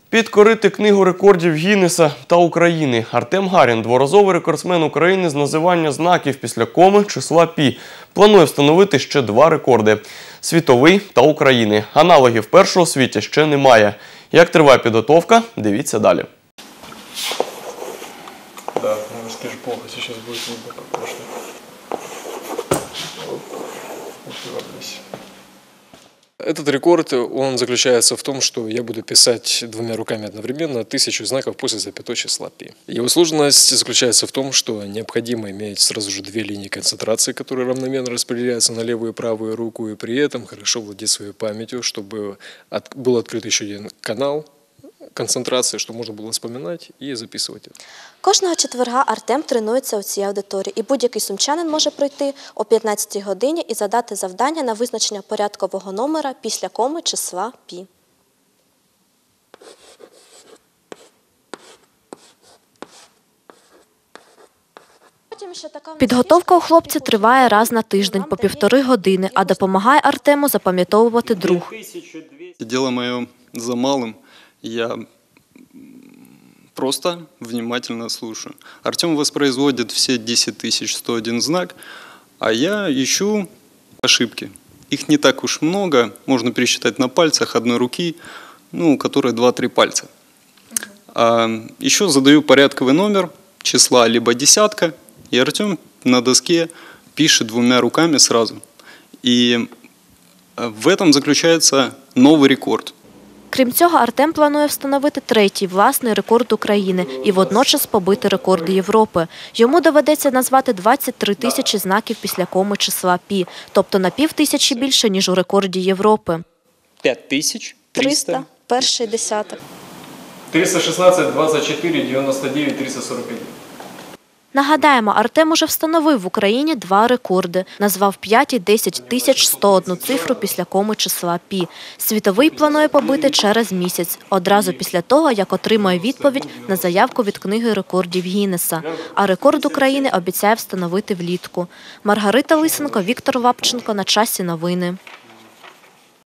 Підкорити книгу рекордів Гіннеса та України. Артем Гарін, дворазовий рекордсмен України з називання знаків після коми числа пі, планує встановити ще 2 рекорди – світовий та України. Аналогів першого у світі ще немає. Як триває підготовка – дивіться далі. Да, немножко же плохо сейчас будет видно, как прошлый. Этот рекорд, он заключается в том, что я буду писать 2 руками одновременно 1000 знаков после запятой числа π. Его сложность заключается в том, что необходимо иметь сразу же 2 линии концентрации, которые равномерно распределяются на левую и правую руку, и при этом хорошо владеть своей памятью, чтобы был открыт еще один канал концентрації, щоб можна було вспоминати і записувати. Кожного четверга Артем тренується у цій аудиторії, і будь-який сумчанин може прийти о 15-й годині і задати завдання на визначення порядкового номера після коми числа пі. Підготовка у хлопця триває раз на тиждень по 1,5 години, а допомагає Артему запам'ятовувати друг. Дело моє за малым. Я просто внимательно слушаю. Артем воспроизводит все 10101 знак, а я ищу ошибки. Их не так уж много, можно пересчитать на пальцах одной руки, ну, у которой 2-3 пальца. Еще задаю порядковый номер, числа либо десятка, и Артем на доске пишет 2 руками сразу. И в этом заключается новый рекорд. Крім цього, Артем планує встановити 3-й власний рекорд України і водночас побити рекорди Європи. Йому доведеться назвати 23 тисячі знаків після коми числа пі, тобто на 5000 більше, ніж у рекорді Європи. 5300. Перший десяток. 316, 24, 99, 341. Нагадаємо, Артем уже встановив в Україні 2 рекорди. Назвав 5 і 10101 цифру після коми числа пі. Світовий планує побити через місяць, одразу після того, як отримає відповідь на заявку від книги рекордів Гіннеса. А рекорд України обіцяє встановити влітку. Маргарита Лисенко, Віктор Вапченко. На часі новини.